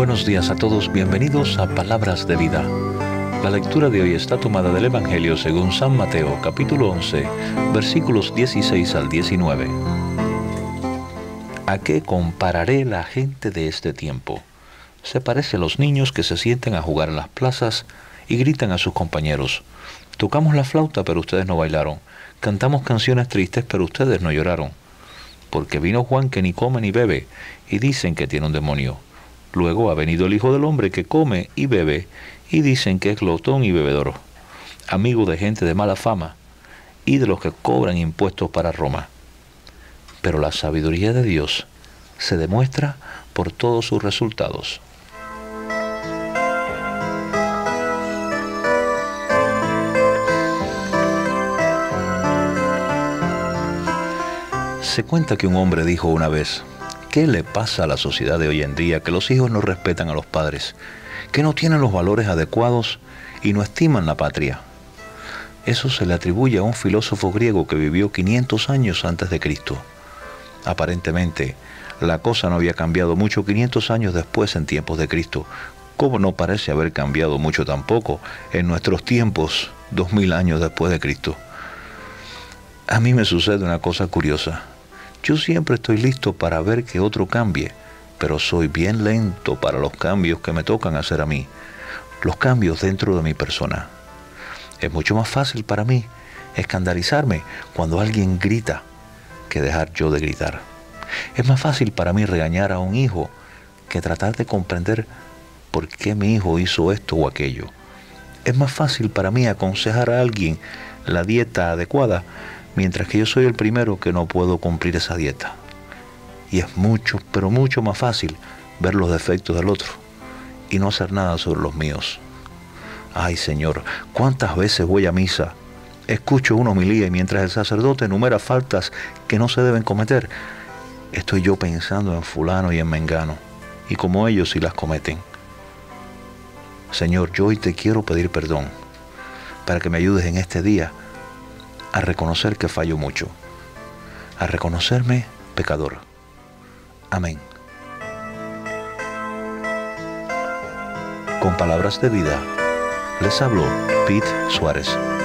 Buenos días a todos, bienvenidos a Palabras de Vida. La lectura de hoy está tomada del Evangelio según San Mateo, capítulo 11, versículos 16 al 19. ¿A qué compararé la gente de este tiempo? Se parece a los niños que se sienten a jugar en las plazas y gritan a sus compañeros: tocamos la flauta, pero ustedes no bailaron. Cantamos canciones tristes, pero ustedes no lloraron. Porque vino Juan, que ni come ni bebe, y dicen que tiene un demonio. Luego ha venido el Hijo del Hombre, que come y bebe, y dicen que es glotón y bebedor, amigo de gente de mala fama, y de los que cobran impuestos para Roma. Pero la sabiduría de Dios se demuestra por todos sus resultados. Se cuenta que un hombre dijo una vez: ¿qué le pasa a la sociedad de hoy en día que los hijos no respetan a los padres, que no tienen los valores adecuados y no estiman la patria? Eso se le atribuye a un filósofo griego que vivió 500 años antes de Cristo. Aparentemente, la cosa no había cambiado mucho 500 años después en tiempos de Cristo, como no parece haber cambiado mucho tampoco en nuestros tiempos 2000 años después de Cristo. A mí me sucede una cosa curiosa. Yo siempre estoy listo para ver que otro cambie, pero soy bien lento para los cambios que me tocan hacer a mí, los cambios dentro de mi persona. Es mucho más fácil para mí escandalizarme cuando alguien grita que dejar yo de gritar. Es más fácil para mí regañar a un hijo que tratar de comprender por qué mi hijo hizo esto o aquello. Es más fácil para mí aconsejar a alguien la dieta adecuada, mientras que yo soy el primero que no puedo cumplir esa dieta. Y es mucho, pero mucho más fácil ver los defectos del otro y no hacer nada sobre los míos. Ay, Señor, ¿cuántas veces voy a misa? Escucho una homilía y mientras el sacerdote enumera faltas que no se deben cometer, estoy yo pensando en fulano y en mengano, y como ellos sí las cometen. Señor, yo hoy te quiero pedir perdón para que me ayudes en este día a reconocer que fallo mucho, a reconocerme pecador. Amén. Con Palabras de Vida, les habló Pete Suárez.